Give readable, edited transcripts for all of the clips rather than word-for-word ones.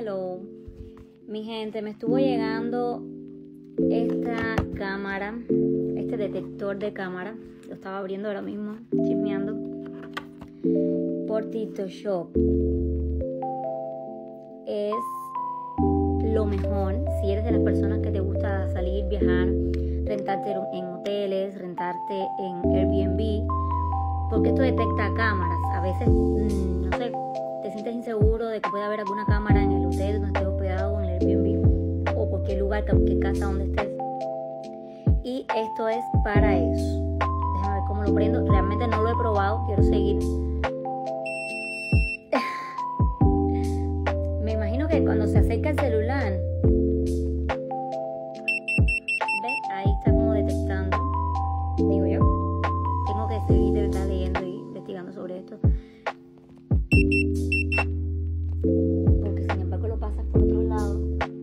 Hello, mi gente, me estuvo llegando esta cámara, este detector de cámara. Lo estaba abriendo ahora mismo, chismeando, por TikTok Shop. Es lo mejor si eres de las personas que te gusta salir, viajar, rentarte en hoteles, rentarte en Airbnb, porque esto detecta cámaras. A veces, no sé, te sientes inseguro de que pueda haber alguna cámara en el hotel donde estés hospedado, en el Airbnb o cualquier lugar, cualquier casa donde estés. Y esto es para eso. Déjame ver cómo lo prendo. Realmente no lo he probado, quiero seguir. Me imagino que cuando se acerca el celular, ¿ves? Ahí está como detectando. Digo yo, tengo que seguir de verdad leyendo y investigando sobre esto, porque sin embargo lo pasas por otro lado.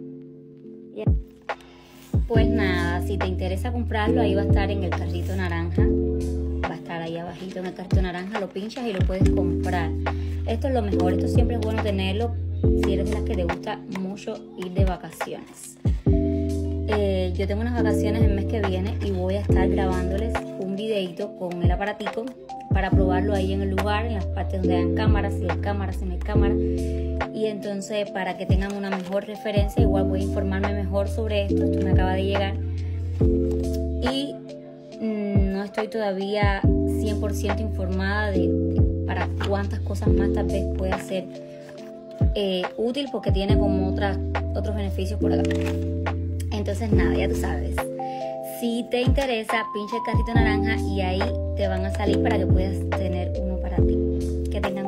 Pues nada, si te interesa comprarlo, ahí va a estar en el carrito naranja. Va a estar ahí abajito en el carrito naranja, lo pinchas y lo puedes comprar. Esto es lo mejor, esto siempre es bueno tenerlo si eres de las que te gusta mucho ir de vacaciones. Yo tengo unas vacaciones el mes que viene y voy a estar grabándoles un videito con el aparatico para probarlo ahí en el lugar, en las partes donde hayan cámaras, si hay cámaras, si no hay cámaras. Y entonces, para que tengan una mejor referencia, igual voy a informarme mejor sobre esto. Esto me acaba de llegar y no estoy todavía 100% informada de para cuántas cosas más tal vez pueda ser útil, porque tiene como otros beneficios por acá. Entonces nada, ya tú sabes, si te interesa, pincha el carrito naranja y ahí te van a salir para que puedas tener uno para ti. Que tengan